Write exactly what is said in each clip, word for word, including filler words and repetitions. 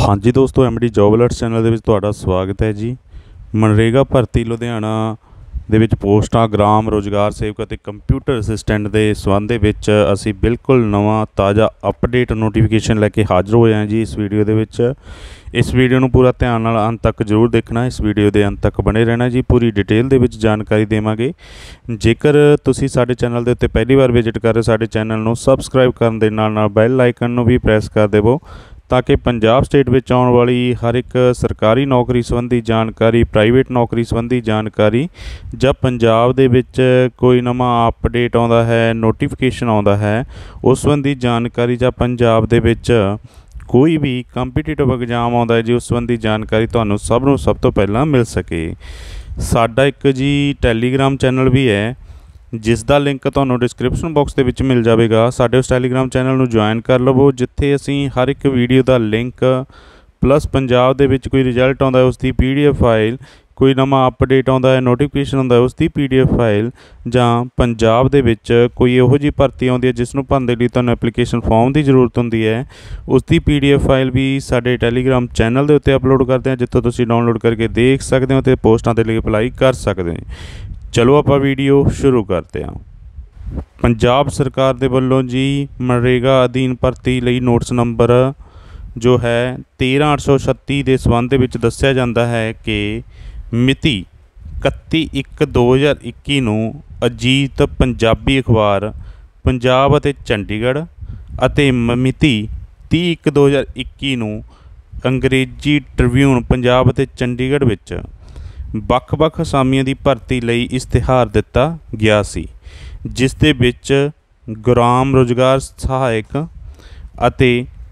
हाँ जी दोस्तों, M D job alerts channel ਦੇ ਵਿੱਚ ਤੁਹਾਡਾ ਸਵਾਗਤ ਹੈ ਜੀ। ਮਨਰੇਗਾ ਭਰਤੀ ਲੁਧਿਆਣਾ ਦੇ ਵਿੱਚ ਪੋਸਟਾਂ ਗ੍ਰਾਮ ਰੋਜ਼ਗਾਰ ਸੇਵਕ ਅਤੇ ਕੰਪਿਊਟਰ ਅਸਿਸਟੈਂਟ ਦੇ ਸੰਬੰਧ ਦੇ ਵਿੱਚ ਅਸੀਂ ਬਿਲਕੁਲ ਨਵਾਂ ਤਾਜ਼ਾ ਅਪਡੇਟ ਨੋਟੀਫਿਕੇਸ਼ਨ ਲੈ ਕੇ ਹਾਜ਼ਰ ਹੋਏ ਹਾਂ ਜੀ। ਇਸ ਵੀਡੀਓ ਦੇ ਵਿੱਚ ਇਸ ਵੀਡੀਓ ਨੂੰ ਪੂਰਾ ਧਿਆਨ ਨਾਲ ਅੰਤ ਤੱਕ ਜ਼ਰੂਰ ਦੇਖਣਾ। ਇਸ ਵੀਡੀਓ ਦੇ ਅੰਤ ਤੱਕ ਬਣੇ ਰਹਿਣਾ ਜੀ। ਪੂਰੀ ਡਿਟੇਲ ਦੇ ਵਿੱਚ ਜਾਣਕਾਰੀ ਦੇਵਾਂਗੇ। ਜੇਕਰ ਤੁਸੀਂ ਸਾਡੇ ਚੈਨਲ ਦੇ ਉੱਤੇ ਪਹਿਲੀ ਵਾਰ ਵਿਜ਼ਿਟ ਕਰ ਰਹੇ, ਸਾਡੇ ਚੈਨਲ ਨੂੰ ਸਬਸਕ੍ਰਾਈਬ ਕਰਨ ਦੇ ਨਾਲ ਨਾਲ ਬੈਲ ਆਈਕਨ ਨੂੰ ਵੀ ਪ੍ਰੈਸ ਕਰ ਦੇਵੋ ਤਾਂ कि पंजाब स्टेट में आने वाली हर एक सरकारी नौकरी संबंधी जानकारी, प्राइवेट नौकरी संबंधी जानकारी, जब पंजाब दे विच कोई नवा अपडेट आता है, नोटिफिकेशन आता है, उस संबंधी जानकारी ਜਾਂ पंजाब दे विच कोई भी कंपीटिटिव एग्जाम आता है जी, उस संबंधी जानकारी तुहानूं सब नूं सब तो पहला मिल सके। साडा एक जी टैलीग्राम चैनल भी है जिस दा लिंक तुहानूं डिस्क्रिप्शन बॉक्स दे विच मिल जाएगा। साडे उस टैलीग्राम चैनल नूं ज्वाइन कर लवो, जिथे असीं हर एक वीडियो दा लिंक प्लस पंजाब दे विच कोई रिजल्ट आउंदा है उसकी पी डी एफ फाइल, कोई नवा अपडेट आता है, नोटिफिकेशन आता है उसकी पी डी एफ फाइल, जां पंजाब दे विच कोई इहो जी भर्ती आउंदी है जिस नूं भरन दे लई तुहानूं एप्लीकेशन फॉर्म की जरूरत हुंदी है, उसकी पी डी एफ फाइल भी साडे टैलीग्राम चैनल दे उत्ते अपलोड करते हैं, जित्थों तुसीं डाउनलोड करके देख सकते हो ते पोस्टां दे लई अप्लाई कर सकते हो। चलो आप वीडियो शुरू करते हैं। पंजाब सरकार दे वल्लों जी मनरेगा अधीन भर्ती लई नोटिस नंबर जो है तेरह अठ सौ छत्ती के संबंध में दस्सिया जाता है कि मिति इकत्ती एक दो हज़ार इक्की नूं अजीत पंजाबी अखबार पंजाब अते चंडीगढ़ अते मिति तीह एक दो हज़ार इक्की नूं अंग्रेजी ट्रिब्यून पंजाब अते चंडीगढ़ विच ਵੱਖ-ਵੱਖ ਅਸਾਮੀਆਂ ਦੀ ਭਰਤੀ ਲਈ ਇਸ਼ਤਿਹਾਰ ਦਿੱਤਾ ਗਿਆ ਸੀ, ਜਿਸ ਦੇ ਵਿੱਚ ਗ੍ਰਾਮ ਰੋਜ਼ਗਾਰ ਸਹਾਇਕ ਅਤੇ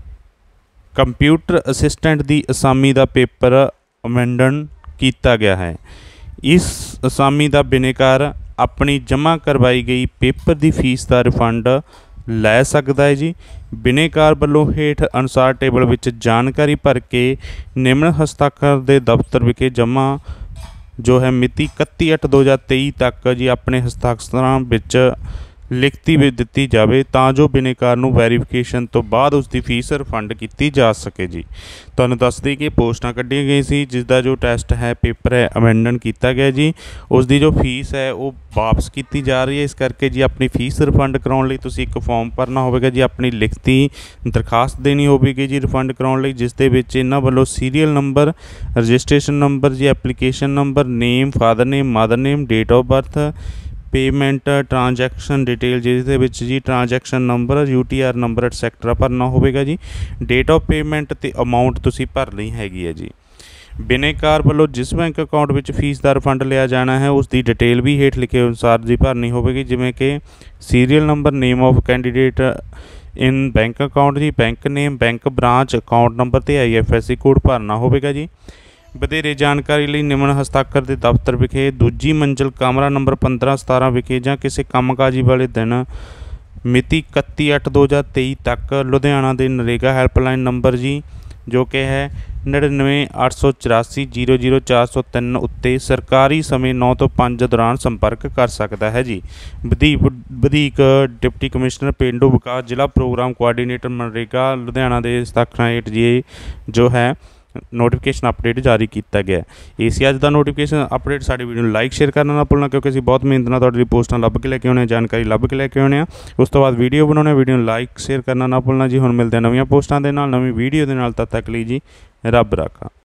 ਕੰਪਿਊਟਰ ਅਸਿਸਟੈਂਟ ਦੀ ਅਸਾਮੀ ਦਾ ਪੇਪਰ ਅਮੈਂਡਨ ਕੀਤਾ ਗਿਆ ਹੈ। ਇਸ ਅਸਾਮੀ ਦਾ ਬਿਨੇਕਾਰ ਆਪਣੀ ਜਮ੍ਹਾਂ ਕਰਵਾਈ ਗਈ ਪੇਪਰ ਦੀ ਫੀਸ ਦਾ ਰਿਫੰਡ ਲੈ ਸਕਦਾ ਹੈ ਜੀ। ਬਿਨੇਕਾਰ ਵੱਲੋਂ ਹੇਠ ਅਨੁਸਾਰ ਟੇਬਲ ਵਿੱਚ ਜਾਣਕਾਰੀ ਭਰ ਕੇ ਨਿਮਨ ਹਸਤਾਖਰ ਦੇ ਦਫ਼ਤਰ ਵਿਖੇ ਜਮ੍ਹਾਂ जो है मिति इकत्ती अठ दो हज़ार तेई तक जी अपने हस्ताक्षरां विच लिखती भी दिती जाए तां जो बिनेकार नूं वैरीफिकेशन तो बाद उसकी फीस रिफंड की जा सके जी। तुहानूं दस दी कि पोस्टां कढ़ियां गई सी, जिसका जो टैसट है पेपर है अमेंडन किया गया जी, उसकी जो फीस है वो वापस की जा रही है। इस करके जी अपनी फीस रिफंड कराउण लई तुसीं एक फॉर्म भरना होवेगा जी, अपनी लिखती दरखास्त देनी होवेगी जी रिफंड कराउण लई, जिस दे विच इन्हां वल्लों सीरीयल नंबर, रजिस्ट्रेशन नंबर जी, application number, name, father name, mother name, date of birth, payment, transaction detail जिसदे विच जी transaction number, U T R number etcetera भरना होवेगा जी। डेट ऑफ पेमेंट ते अमाउंट तुसीं भरनी हैगी है जी। बिनेकार वालों जिस बैंक अकाउंट विच फीस का रिफंड लिया जाना है उसकी डिटेल भी हेठ लिखे अनुसार जी भरनी होवेगी, जिवें कि serial number, name of candidate in bank account जी, bank name, bank branch, account number ते I F S C code भरना होवेगा जी। ਵਧੇਰੇ जानकारी ਲਈ ਨਿਮਨ ਹਸਤਾਖਰ ਦੇ ਦਫ਼ਤਰ ਵਿਖੇ ਦੂਜੀ ਮੰਜ਼ਿਲ ਕਮਰਾ ਨੰਬਰ पंद्रह सतारह ਵਿਖੇ ਜਾਂ ਕਿਸੇ ਕੰਮਕਾਜੀ ਵਾਲੇ ਦਿਨ ਮਿਤੀ इकत्ती अठ दो हज़ार तेई तक ਲੁਧਿਆਣਾ ਦੇ ਨਰੇਗਾ ਹੈਲਪਲਾਈਨ ਨੰਬਰ ਜੀ जो कि है नड़िनवे अठ सौ चौरासी जीरो जीरो चार सौ तीन उत्ते सरकारी समय नौ तो पाँच दौरान संपर्क कर सकता है जी। वधीक वधीक डिप्टी कमिश्नर पेंडू विकास जिला प्रोग्राम कोआर्डीनेटर मनरेगा लुधियाना के हस्ताक्षर हेठ जी जो है नोटिफिकेशन अपडेट जारी किया गया। ये सी अज का नोटिफिकेशन अपडेट। साडी वीडियो लाइक शेयर करना ना भुलना, क्योंकि असीं बहुत मेहनत नाल तुहाडी पोस्टां लभ के लैके आउने, जानकारी लभ के लैके आउने। उस तो बाद वीडियो बनाउने, वीडियो लाइक शेयर करना ना भुलना जी। हुण मिलदे नवीं पोस्टां दे नाल, नवीं वीडियो दे नाल। तद तक लई जी रब राखा।